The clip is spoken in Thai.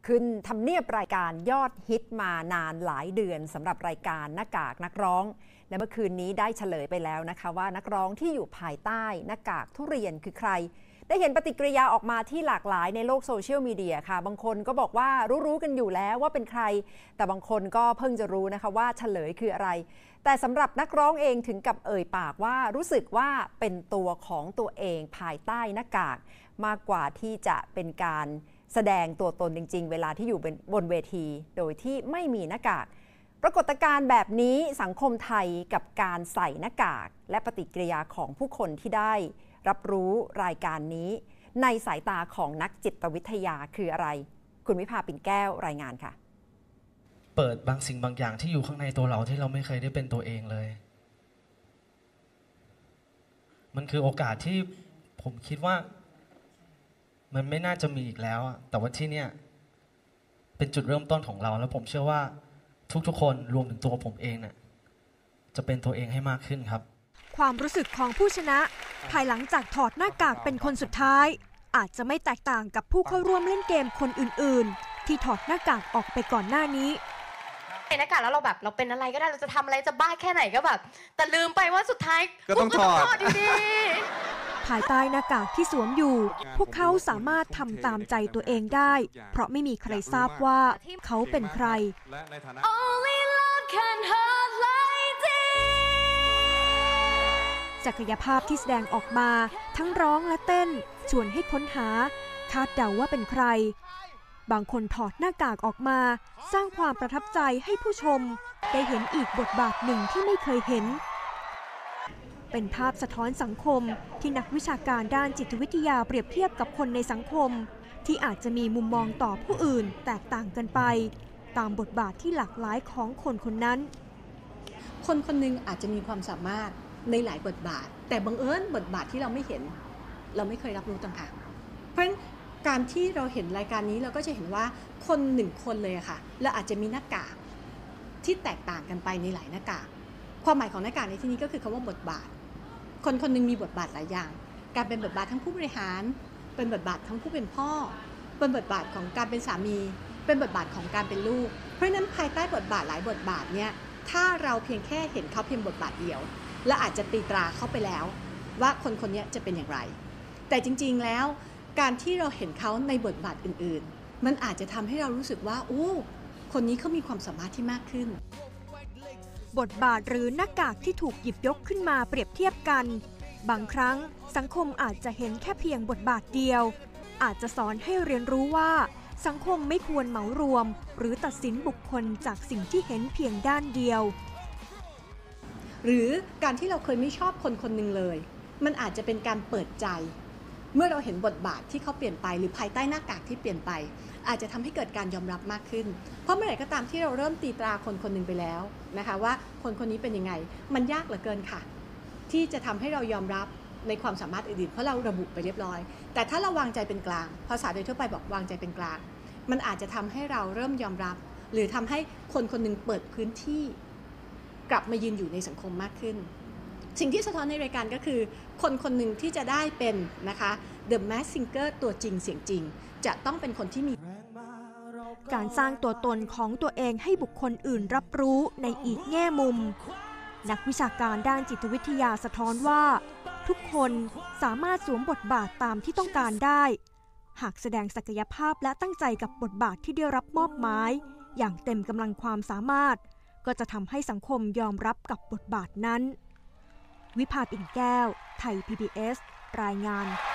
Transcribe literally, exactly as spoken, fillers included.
ขึ้นทำเนียบรายการยอดฮิตมานานหลายเดือนสำหรับรายการหน้ากากนักร้องและเมื่อคืนนี้ได้เฉลยไปแล้วนะคะว่านักร้องที่อยู่ภายใต้หน้ากากทุเรียนคือใครได้เห็นปฏิกิริยาออกมาที่หลากหลายในโลกโซเชียลมีเดียค่ะบางคนก็บอกว่ารู้ๆกันอยู่แล้วว่าเป็นใครแต่บางคนก็เพิ่งจะรู้นะคะว่าเฉลยคืออะไรแต่สำหรับนักร้องเองถึงกับเอ่ยปากว่ารู้สึกว่าเป็นตัวของตัวเองภายใต้หน้ากากมากกว่าที่จะเป็นการแสดงตัวตนจริงๆเวลาที่อยู่บนเวทีโดยที่ไม่มีหน้ากากปรากฏการณ์แบบนี้สังคมไทยกับการใส่หน้ากากและปฏิกิริยาของผู้คนที่ได้รับรู้รายการนี้ในสายตาของนักจิตวิทยาคืออะไรคุณวิภาปิ่นแก้วรายงานค่ะเปิดบางสิ่งบางอย่างที่อยู่ข้างในตัวเราที่เราไม่เคยได้เป็นตัวเองเลยมันคือโอกาสที่ผมคิดว่ามันไม่น่าจะมีอีกแล้วแต่ว่าที่เนี่ยเป็นจุดเริ่มต้นของเราแล้วผมเชื่อว่าทุกๆคนรวมถึงตัวผมเองเนี่ยจะเป็นตัวเองให้มากขึ้นครับความรู้สึกของผู้ชนะภายหลังจากถอดหน้ากากเป็นคนสุดท้ายอาจจะไม่แตกต่างกับผู้เข้าร่วมเล่นเกมคนอื่นๆที่ถอดหน้ากากออกไปก่อนหน้านี้ในหน้ากากแล้วเราแบบเราเป็นอะไรก็ได้เราจะทำอะไรจะบ้าแค่ไหนก็แบบแต่ลืมไปว่าสุดท้ายก็ต้องถอดอยู่ดีภายใต้หน้ากากที่สวมอยู่พวกเขาสามารถทำตามใจตัวเองได้เพราะไม่มีใครทราบว่าเขาเป็นใครศักยภาพที่แสดงออกมาทั้งร้องและเต้นชวนให้ค้นหาคาดเดาว่าเป็นใครบางคนถอดหน้ากากออกมาสร้างความประทับใจให้ผู้ชมได้เห็นอีกบทบาทหนึ่งที่ไม่เคยเห็นเป็นภาพสะท้อนสังคมที่นักวิชาการด้านจิตวิทยาเปรียบเทียบกับคนในสังคมที่อาจจะมีมุมมองต่อผู้อื่นแตกต่างกันไปตามบทบาทที่หลากหลายของคนคนนั้นคนคนหนึ่งอาจจะมีความสามารถในหลายบทบาทแต่บังเอิญบทบาทที่เราไม่เห็นเราไม่เคยรับรู้ต่างหากเพราะฉะนั้นการที่เราเห็นรายการนี้เราก็จะเห็นว่าคนหนึ่งคนเลยค่ะและอาจจะมีหน้ากากที่แตกต่างกันไปในหลายหน้ากากความหมายของหน้ากากในที่นี้ก็คือคำว่าบทบาทคนคนหนึ่งมีบทบาทหลายอย่างการเป็นบทบาททั้งผู้บริหารเป็นบทบาททั้งผู้เป็นพ่อเป็นบทบาทของการเป็นสามีเป็นบทบาทของการเป็นลูกเพราะฉะนั้นภายใต้บทบาทหลายบทบาทเนี่ยถ้าเราเพียงแค่เห็นเขาเพียงบทบาทเดียวและอาจจะตีตราเข้าไปแล้วว่าคนคนนี้จะเป็นอย่างไรแต่จริงๆแล้วการที่เราเห็นเขาในบทบาทอื่นๆมันอาจจะทำให้เรารู้สึกว่าโอ้คนนี้เขามีความสามารถที่มากขึ้นบทบาทหรือหน้ากากที่ถูกหยิบยกขึ้นมาเปรียบเทียบกันบางครั้งสังคมอาจจะเห็นแค่เพียงบทบาทเดียวอาจจะสอนให้เรียนรู้ว่าสังคมไม่ควรเหมารวมหรือตัดสินบุคคลจากสิ่งที่เห็นเพียงด้านเดียวหรือการที่เราเคยไม่ชอบคนคนหนึ่งเลยมันอาจจะเป็นการเปิดใจเมื่อเราเห็นบทบาทที่เขาเปลี่ยนไปหรือภายใต้หน้ากากที่เปลี่ยนไปอาจจะทำให้เกิดการยอมรับมากขึ้นเพราะเมื่อไหร่ก็ตามที่เราเริ่มตีตราคนคนหนึ่งไปแล้วนะคะว่าคนคนนี้เป็นยังไงมันยากเหลือเกินค่ะที่จะทำให้เรายอมรับในความสามารถอื่นๆเพราะเราระบุไปเรียบร้อยแต่ถ้าเราวางใจเป็นกลางภาษาโดยทั่วไปบอกวางใจเป็นกลางมันอาจจะทำให้เราเริ่มยอมรับหรือทำให้คนคนหนึ่งเปิดพื้นที่กลับมายืนอยู่ในสังคมมากขึ้นสิ่งที่สะท้อนในรายการก็คือคนคนหนึ่งที่จะได้เป็นนะคะ The Masked Singer ตัวจริงเสียงจริงจะต้องเป็นคนที่มีการสร้างตัวตนของตัวเองให้บุคคลอื่นรับรู้ในอีกแง่มุมนักวิชาการด้านจิตวิทยาสะท้อนว่าทุกคนสามารถสวมบทบาทตามที่ต้องการได้หากแสดงศักยภาพและตั้งใจกับบทบาทที่ได้รับมอบหมายอย่างเต็มกำลังความสามารถก็จะทำให้สังคมยอมรับกับบทบาทนั้นวิภาปิ่นแก้วไทย พี บี เอส รายงาน